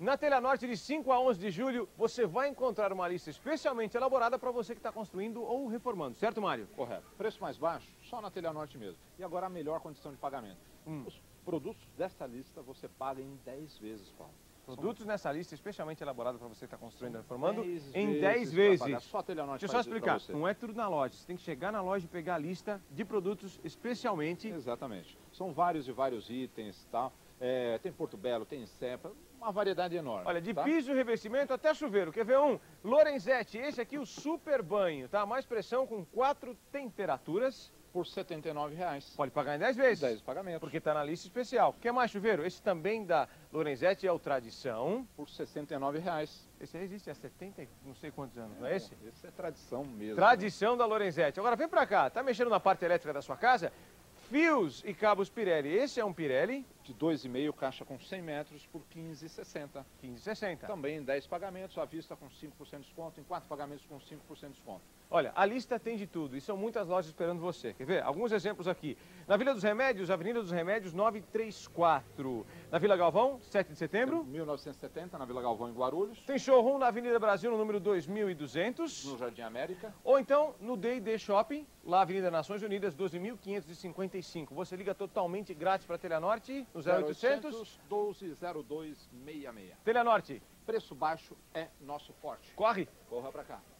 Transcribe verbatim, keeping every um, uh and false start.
Na Telha Norte, de cinco a onze de julho, você vai encontrar uma lista especialmente elaborada para você que está construindo ou reformando, certo, Mário? Correto. Preço mais baixo, só na Telha Norte mesmo. E agora a melhor condição de pagamento. Hum. Os produtos desta lista você paga em dez vezes, Paulo. Produtos nessa lista especialmente elaborada para você que está construindo e reformando dez em vezes dez vezes. Pagar. Só a Telha Norte. Deixa eu só explicar, não é tudo na loja. Você tem que chegar na loja e pegar a lista de produtos especialmente. Exatamente. São vários e vários itens, tá? É, tem Porto Belo, tem Cepa, uma variedade enorme. Olha, de tá? piso e revestimento até chuveiro. Quer ver um? Lorenzetti, esse aqui o super banho, tá? Mais pressão com quatro temperaturas. Por setenta e nove reais. Pode pagar em dez vezes. dez pagamentos. Porque está na lista especial. Quer mais chuveiro? Esse também da Lorenzetti é o Tradição. Por sessenta e nove reais. Esse aí existe há setenta, não sei quantos anos, não é esse? Esse é tradição mesmo. Tradição, né? Da Lorenzetti. Agora vem pra cá, tá mexendo na parte elétrica da sua casa? Fios e cabos Pirelli. Esse é um Pirelli. De dois e meio, caixa com cem metros por quinze e sessenta. quinze e sessenta. Também em dez pagamentos, à vista com cinco por cento de desconto, em quatro pagamentos com cinco por cento de desconto. Olha, a lista tem de tudo e são muitas lojas esperando você. Quer ver? Alguns exemplos aqui. Na Vila dos Remédios, Avenida dos Remédios novecentos e trinta e quatro. Na Vila Galvão, sete de setembro. mil novecentos e setenta, na Vila Galvão, em Guarulhos. Tem showroom na Avenida Brasil, no número dois mil e duzentos. No Jardim América. Ou então no D e D Shopping, lá Avenida Nações Unidas, doze mil quinhentos e cinquenta e cinco. Você liga totalmente grátis para a Telha Norte, no zero oitocentos, doze zero dois sessenta e seis. Telha Norte. Preço baixo é nosso forte. Corre. Corra pra cá.